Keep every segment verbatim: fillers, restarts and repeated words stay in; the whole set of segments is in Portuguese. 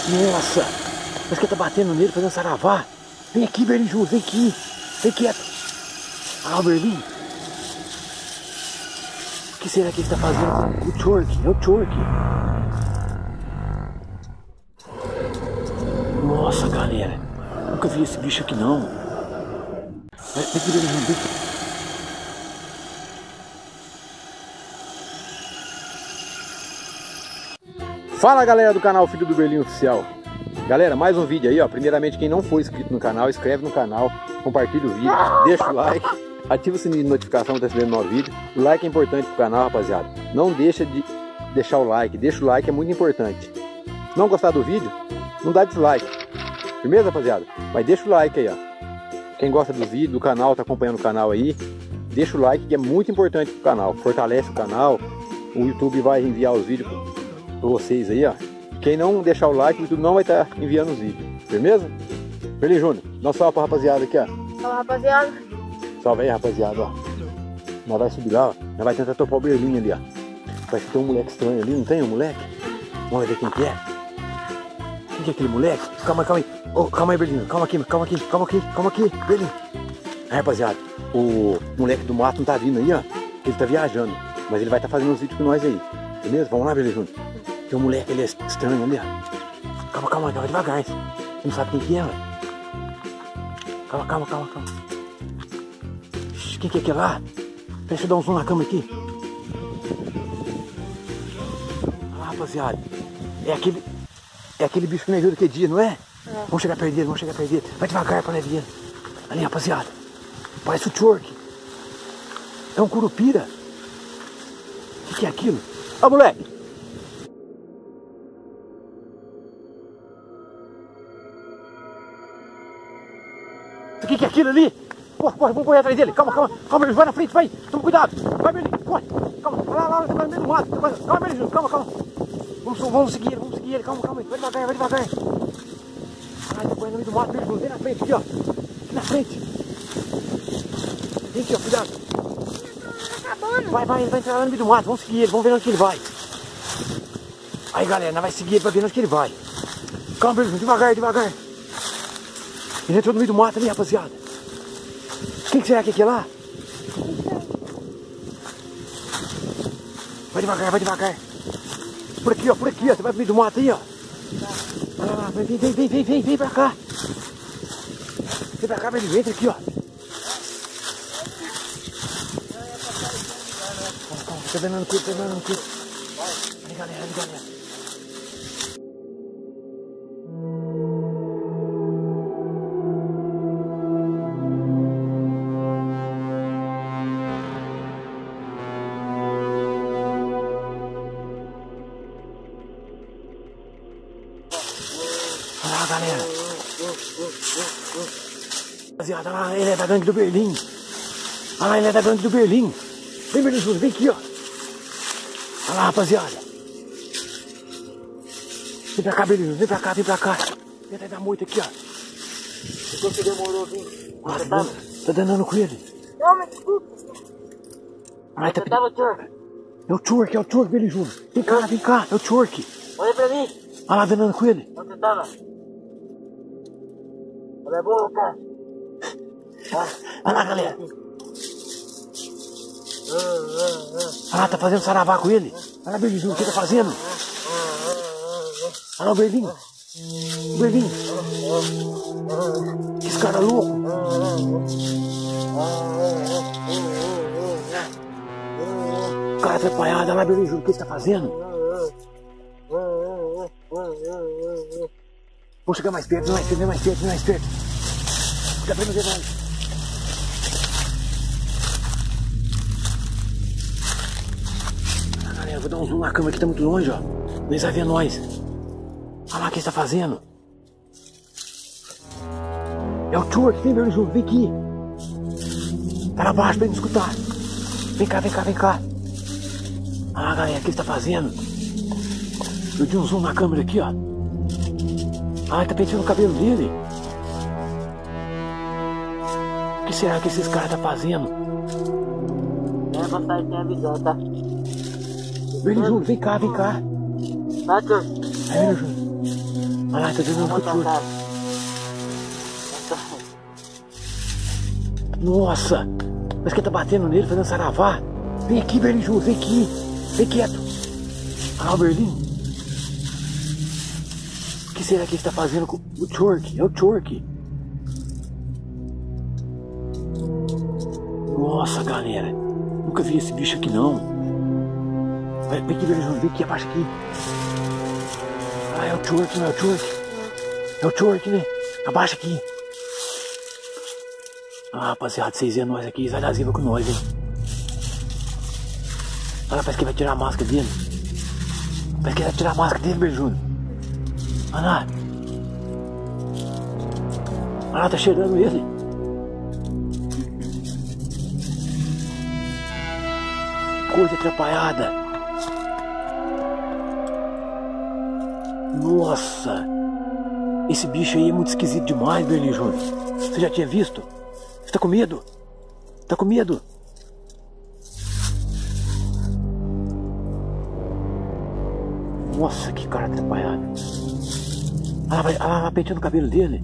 Nossa, parece que tá batendo nele, fazendo saravá. Vem aqui, Berlim Júnior, vem aqui. Vem quieto. Ah, o Berlim. O que será que ele tá fazendo? O twerk, é o twerk. Nossa, galera. Nunca vi esse bicho aqui, não. Vem aqui, Berlim Júnior, vem aqui. Fala, galera do canal Filho do Berlim Oficial. Galera, mais um vídeo aí, ó. Primeiramente, quem não for inscrito no canal, inscreve no canal, compartilha o vídeo, deixa o like, ativa o sininho de notificação para receber um novo vídeo. O like é importante pro canal, rapaziada. Não deixa de deixar o like, deixa o like, é muito importante. Se não gostar do vídeo, não dá dislike. Firmeza, rapaziada? Mas deixa o like aí, ó. Quem gosta do vídeo, do canal, tá acompanhando o canal aí, deixa o like, que é muito importante pro canal. Fortalece o canal, o YouTube vai enviar os vídeos pra vocês aí, ó. Quem não deixar o like, o YouTube não vai estar enviando os vídeos. Firmeza? Berlim Júnior, dá um salve pra rapaziada aqui, ó. Salve, rapaziada. Salve aí, rapaziada, ó. Nós vai subir lá, ó. Nós vai tentar topar o Berlim ali, ó. Parece que tem um moleque estranho ali, não tem um moleque? Vamos ver quem que é. Quem que é aquele moleque? Calma aí, calma aí. Oh, calma aí, Berlim. Calma aqui, calma aqui, calma aqui, calma aqui, Berlim. Aí, rapaziada, o moleque do mato não tá vindo aí, ó. Ele tá viajando. Mas ele vai estar tá fazendo uns vídeos com nós aí. Beleza? Vamos lá, Berlim Júnior. Tem um moleque, ele é estranho ali, ó. Calma, calma, calma, devagar. Você não sabe quem que é, velho? Calma, calma, calma, calma. Ixi, quem que é aquele lá? Deixa eu dar um zoom na câmera aqui. Ah, rapaziada. É aquele. É aquele bicho que nós viu daquele dia, não é? É. Vamos chegar perto dele, vamos chegar perto dele. Vai devagar pra nós ver. Ali, rapaziada. Parece o twerk. É um curupira. O que, que é aquilo? Ó, moleque. O que, que é aquilo ali? Corre, corre, vamos correr atrás dele. Calma, calma, calma, vai na frente, vai. Toma cuidado. Vai, Berlim, corre. Calma, lá, lá, lá, no meio do mato. Calma, Berlim, calma, calma. Vamos, vamos seguir ele, vamos seguir ele. Calma, calma, vai devagar, vai devagar. Ai, tá correndo no meio do mato, Berlim, vem na frente aqui, ó. Aqui na frente. Vem aqui, ó, cuidado. Vai, vai, ele vai entrar lá no meio do mato. Vamos seguir ele, vamos ver onde que ele vai. Aí, galera, nós vamos seguir ele pra ver onde que ele vai. Calma, Berlim, devagar, devagar. Ele entrou no meio do mato ali, rapaziada. Quem que será que é aquele lá? Vai devagar, vai devagar. Por aqui, ó, por aqui, ó. Você vai pro meio do mato aí, ó. Vai lá, vem, vem, vem, vem, vem, vem pra cá. Vem pra cá, Berlim, entra aqui, ó. Calma, calma, tá danando com ele, tá danando com ele. Ali, galera, ali, galera. Olha lá, galera. Rapaziada, olha lá, ele é da gangue do Berlim. Olha lá, ele é da gangue do Berlim. Vem, Berlim Júnior, vem aqui, ó. Olha lá, rapaziada. Vem pra cá, Berlim Júnior, vem pra cá, vem pra cá. Vem atrás da moita aqui, ó. Enquanto você demorou, vim. Ah, tá, dando, tá danando com ele. Não, mas desculpa. Olha lá, tá Tava o twerk. É o twerk, é o twerk, Berlim Júnior. Vem cá, vem cá, é o twerk. Olha pra mim. Olha lá, danando com ele. Onde você tava? Olha a boca. Olha lá, galera. Olha lá, tá fazendo saravá com ele. Olha lá, Berlim Júnior, o que tá fazendo? Olha lá o Berlim. O Berlim. Que esse cara louco. O cara atrapalhado. Olha lá, Berlim Júnior, o que você tá fazendo? Vou chegar mais perto, mais perto, mais perto, mais perto. Fica bem no dedo. Ah, galera, vou dar um zoom na câmera que tá muito longe, ó. Eles vão ver nós. Olha lá o que ele tá fazendo. É o twerk, vem, Berlim Júnior, vem aqui. Tá lá abaixo pra ele me escutar. Vem cá, vem cá, vem cá. Olha lá, galera, o que ele tá fazendo. Eu dei um zoom na câmera aqui, ó. Ah, ele tá penteando o cabelo dele. O que será que esses caras tá fazendo? É, passagem sem avisar, tá? Berlim Júnior, vem cá, vem cá. Tá, tio? Aí, Berlim Júnior. Olha lá, tá dando um chute. Nossa! Parece que tá batendo nele, fazendo saravá. Vem aqui, Berlim, vem aqui. Vem quieto. Olha lá o Berlim. O que será que ele está fazendo com o Tchork? É o Tchork. Nossa, galera. Nunca vi esse bicho aqui, não. Vem aqui, Berlim, vem aqui, abaixa aqui. Ah, é o Tchork, não é o Tchork? É o Tchork, né? Abaixa aqui. Ah, rapaziada, vocês viram nós aqui, sai com nós, hein? Olha, parece que vai tirar a máscara dele. Parece que vai tirar a máscara dele, Berjúlio. Olha lá. Olha lá, tá cheirando ele. Coisa atrapalhada. Nossa. Esse bicho aí é muito esquisito demais, Berlim Júnior. Você já tinha visto? Você tá com medo? Tá com medo? Nossa, que cara atrapalhado. Olha lá, vai, olha lá, penteando o cabelo dele.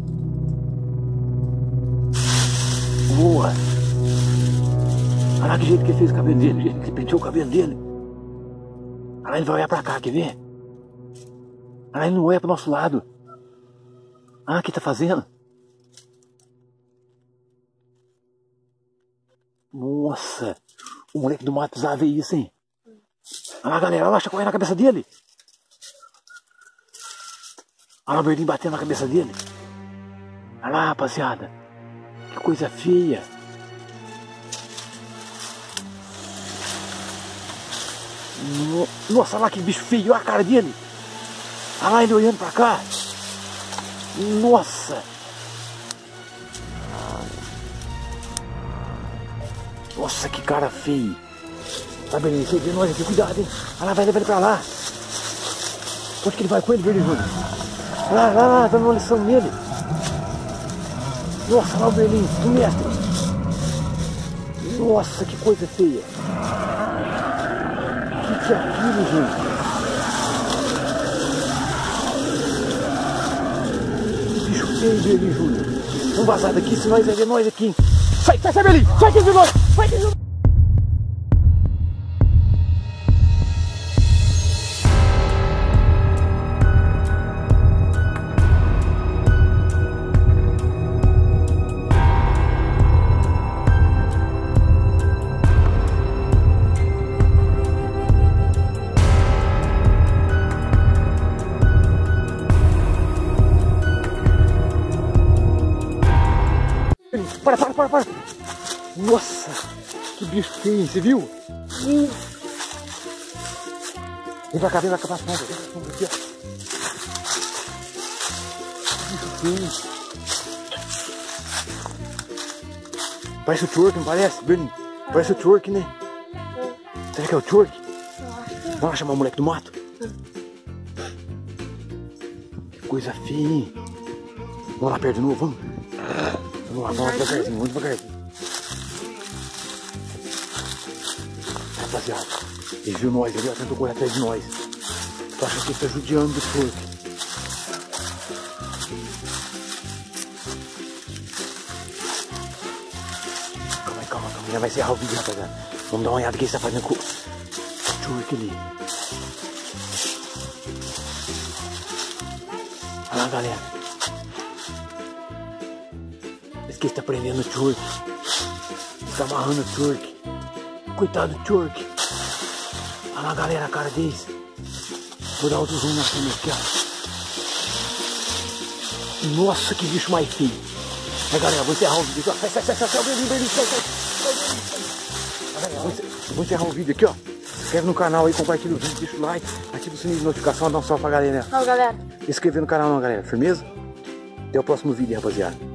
Boa. Olha lá que jeito que ele fez o cabelo dele, o jeito que ele penteou o cabelo dele. Olha lá, ele vai olhar pra cá, quer ver? Olha lá, ele não olha pro nosso lado. Ah, o que tá fazendo? Nossa, o moleque do mato precisava ver isso, hein? Olha lá, galera, olha lá, chacoalhando na cabeça dele. Olha lá o Berlim batendo na cabeça dele. Olha lá, rapaziada. Que coisa feia. Nossa, olha lá que bicho feio, olha a cara dele. Olha lá ele olhando pra cá. Nossa. Nossa, que cara feio. Tá, Berlim, você vê nós aqui, cuidado, hein. Olha lá, vai levar ele pra lá. Onde que ele vai com ele, Berlim Júnior? Olha lá, olha lá, dando uma lição nele. Nossa, olha lá o Berlim, do mestre. Nossa, que coisa feia. O que, que é aquilo, gente? Que bicho feio, Berlim Júnior. Vamos vazar daqui, senão eles vão ver nós aqui. Sai, sai, sai, Berlim! Sai aqui de nós! Sai aqui de nós! Para, para, para, para! Nossa, que bicho feio, você viu? Hum. Vem pra cá, vem pra cá, pra sombra, vem pra sombra aqui, ó. Que bicho feio. Parece o Tchork, não parece, Berlim? Parece o Tchork, né? Será que é o Tchork? Vamos lá chamar o moleque do mato? Que coisa feia, hein? Vamos lá perto de novo, vamos? Vamos lá, vamos devagarzinho, vamos devagarzinho. Rapaziada, ele viu nós ali, ó, tentou correr atrás de nós. Tô achando que ele tá judiando do Tchork. Calma aí, calma, calma, já vai encerrar o vídeo, rapaziada. Vamos dar uma olhada no que ele tá fazendo com o Tchork ali. Olha lá, galera. Que está prendendo o Tchork. Está amarrando o Tchork. Coitado do Tchork. Olha lá, galera, a cara deles. Vou dar outro zoom na cima aqui, ó. Nossa, que bicho mais feio. Vai, galera, vou encerrar o vídeo aqui, ó. Sai, sai, sai, sai, sai, sai, sai, sai, sai. Vou encerrar o vídeo aqui, ó. Se inscreve no canal aí, compartilha o vídeo, deixa o like, ativa o sininho de notificação, dá um salve pra galera. Tchau, galera. Se inscreve no canal não, galera. Firmeza? Até o próximo vídeo, rapaziada.